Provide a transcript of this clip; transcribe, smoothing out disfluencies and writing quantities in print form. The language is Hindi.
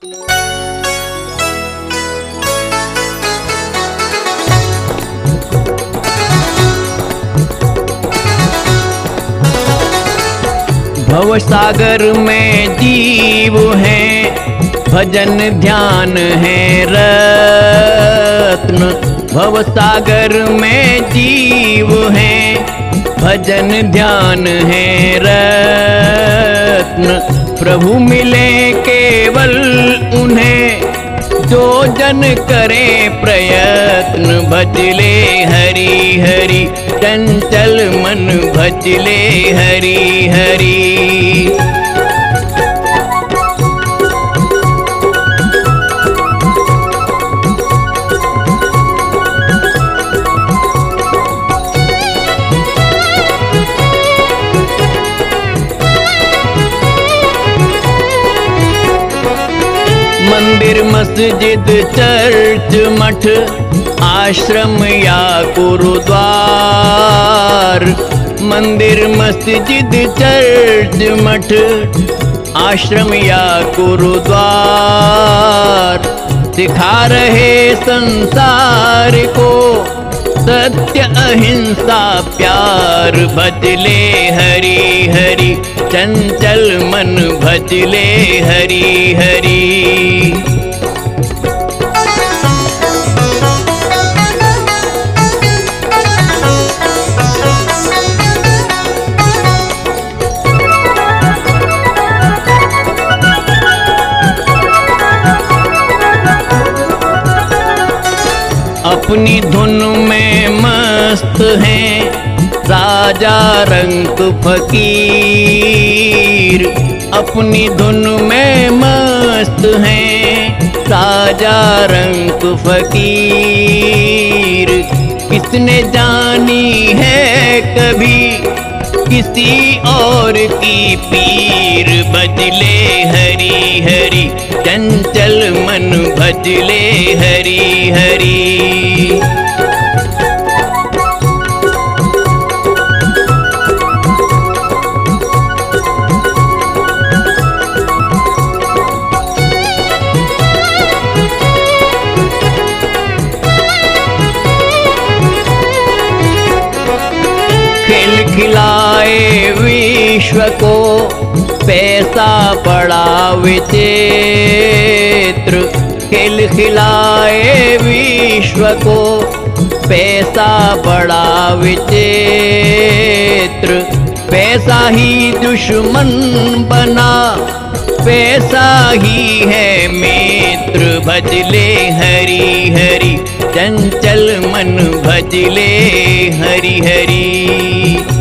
भवसागर में जीव हैं, भजन ध्यान है रत्न। भवसागर में जीव हैं, भजन ध्यान है रत्न। प्रभु मिले केवल उन्हें जो जन करे प्रयत्न। भजले हरि हरि चंचल मन, भजले हरि हरि। मंदिर मस्जिद चर्च मठ, आश्रम या गुरुद्वार। मंदिर मस्जिद चर्च मठ, आश्रम या गुरुद्वार। सिखा रहे संसार को सत्य अहिंसा प्यार। भजले हरि हरि चंचल मन, भजले हरि हरि। अपनी धुन में मस्त हैं राजा रंग फकीर। अपनी धुन में मस्त हैं राजा रंग फकीर। किसने जानी है कभी किसी और की पीर। भजले हरि हरि चंचल मन, भजले हरि हरि। खेल खिलाए विश्व को पैसा बड़ा विचित्र। खेल खिलाए विश्व को पैसा बड़ा विचित्र। पैसा ही दुश्मन बना, पैसा ही है मित्र। भजले हरि हरि चंचल मन, भजले हरि हरि।